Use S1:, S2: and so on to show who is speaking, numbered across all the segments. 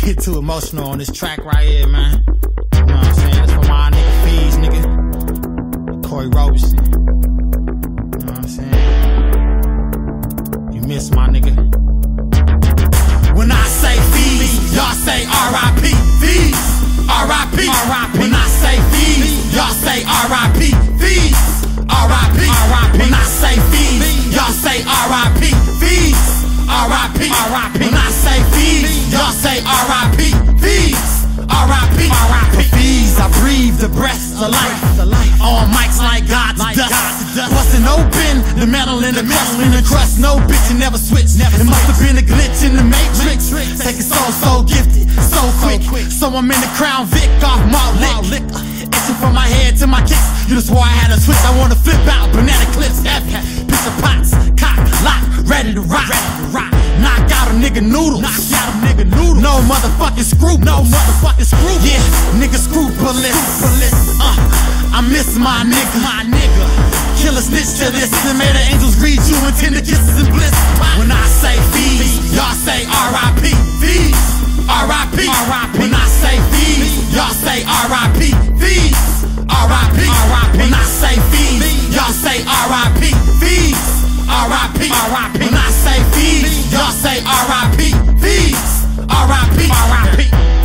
S1: get too emotional on this track right here, man. You know what I'm saying? It's for my nigga Fees, nigga. Corey Robeson. You know what I'm saying? You miss my nigga. When I say Fees, y'all say R.I.P. Fees, R.I.P. When I say Fees, y'all say R.I.P. Fees, R.I.P. When I say Fees, y'all say R.I.P. Fees, R.I.P. When I say Fees, y'all say R.I.P. Fees, R.I.P. For Fees, I breathe the breath of life. On mics like God's dust. Busting open the metal in the crust. No bitch, you never switch. It must have been a glitch in the matrix. Take it so gifted, so quick. So I'm in the Crown Vic off malt lick. Itching from my head to my kicks. You just swore I had a switch. I wanna flip out banana clips heavy. Picture pots, cock, lock, ready to rock. Knock out a nigga noodles. No motherfucking screw. Yeah, nigga scrupulous. I miss my nigga. Kill a snitch to this. And may the angels read you in tender kisses and bliss. When I say Fees, y'all say R.I.P. Fees, R.I.P. When I say Fees, y'all say R.I.P. Fees, R.I.P. When I say Fees, y'all say R.I.P. Fees, R.I.P. When I say Fees, y'all say R.I.P. Fees, R.I.P.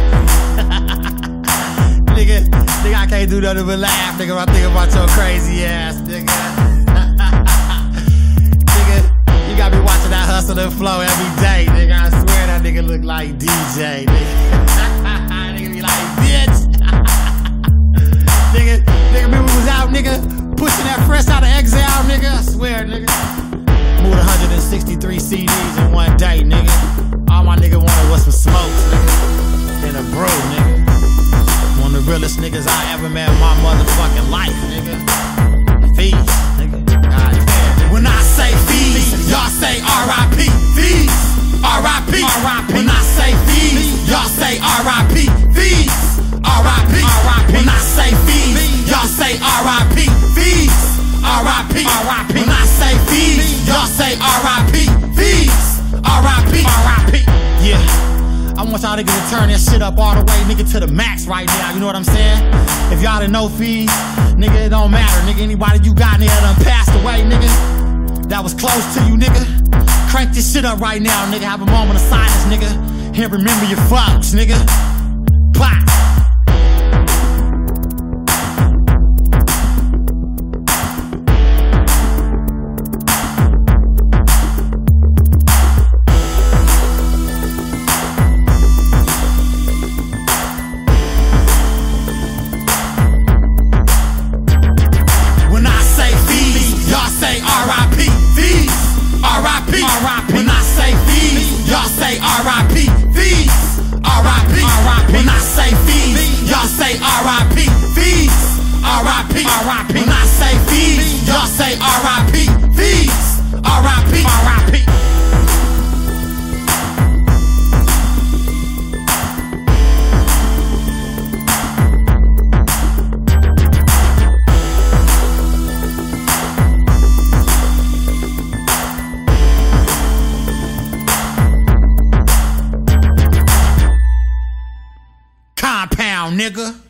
S1: Nigga, I can't do nothing but laugh, nigga, when I think about your crazy ass, nigga. Nigga, you gotta be watching that Hustle and Flow every day, nigga. I swear that nigga look like DJ, nigga. Nigga be like, bitch. nigga, remember we was out, nigga, pushing that fresh out of exile, nigga. I swear, nigga. Moved 163 CDs in one day, nigga. All my nigga wanted was some smokes, nigga. And a brew, nigga. One of the realest niggas I ever met in my motherfucking life, nigga. Fees, nigga. God damn. When I say Fees, y'all say R.I.P. Fees, R.I.P. When I say Fees, y'all say R.I.P. Fees, R.I.P. When I say Fees, y'all say R.I.P. Fees, R.I.P. When I say Fees, y'all say R.I.P. Fees, R.I.P. Yeah. I want y'all niggas to turn that shit up all the way, nigga, to the max right now, you know what I'm saying? If y'all didn't know Fees, nigga, it don't matter, nigga. Anybody you got, nigga, done passed away, nigga, that was close to you, nigga. Crank this shit up right now, nigga. Have a moment of silence, nigga. And remember your folks, nigga. Pop. R.I.P. Fees, R.I.P. When I say Fees, y'all say R.I.P. Fees, R.I.P. When I say Fees, y'all say R.I.P. Fees, R.I.P. When I say Fees, y'all say R.I.P. Fees, R.I.P. Compound, nigga.